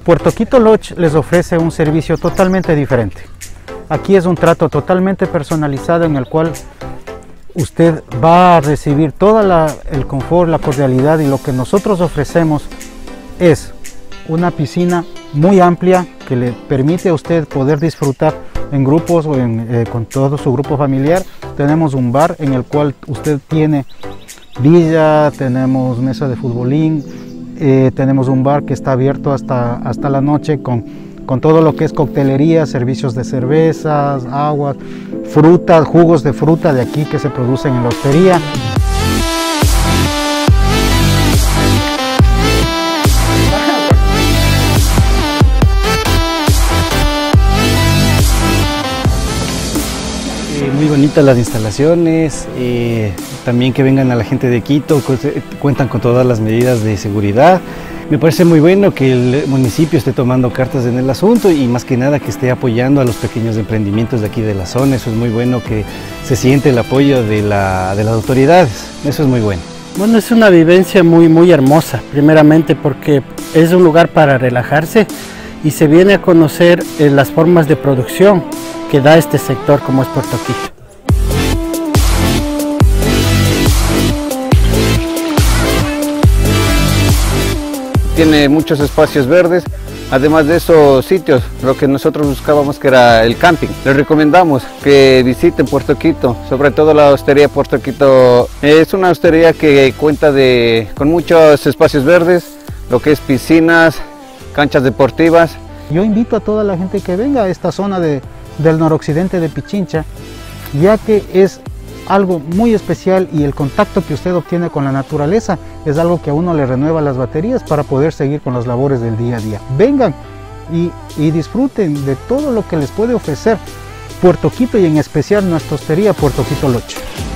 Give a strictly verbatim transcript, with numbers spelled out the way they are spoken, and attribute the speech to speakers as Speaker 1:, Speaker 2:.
Speaker 1: Puerto Quito Lodge les ofrece un servicio totalmente diferente. Aquí es un trato totalmente personalizado en el cual usted va a recibir todo el confort, la cordialidad, y lo que nosotros ofrecemos es una piscina muy amplia que le permite a usted poder disfrutar en grupos o en, eh, con todo su grupo familiar. Tenemos un bar en el cual usted tiene villa, tenemos mesa de futbolín, eh, tenemos un bar que está abierto hasta, hasta la noche con, con todo lo que es coctelería, servicios de cervezas, aguas, frutas, jugos de fruta de aquí que se producen en la hostería.
Speaker 2: Muy bonitas las instalaciones, eh, también que vengan a la gente de Quito, cuentan con todas las medidas de seguridad. Me parece muy bueno que el municipio esté tomando cartas en el asunto y más que nada que esté apoyando a los pequeños emprendimientos de aquí de la zona. Eso es muy bueno, que se siente el apoyo de, la, de las autoridades, eso es muy bueno.
Speaker 3: Bueno, es una vivencia muy, muy hermosa, primeramente porque es un lugar para relajarse y se viene a conocer eh, las formas de producción que da este sector como es Puerto Quito.
Speaker 4: Tiene muchos espacios verdes, además de esos sitios, lo que nosotros buscábamos que era el camping. Les recomendamos que visiten Puerto Quito, sobre todo la hostería Puerto Quito. Es una hostería que cuenta de, con muchos espacios verdes, lo que es piscinas, canchas deportivas.
Speaker 1: Yo invito a toda la gente que venga a esta zona de, del noroccidente de Pichincha, ya que es algo muy especial y el contacto que usted obtiene con la naturaleza es algo que a uno le renueva las baterías para poder seguir con las labores del día a día. Vengan y, y disfruten de todo lo que les puede ofrecer Puerto Quito y en especial nuestra hostería Puerto Quito Lodge.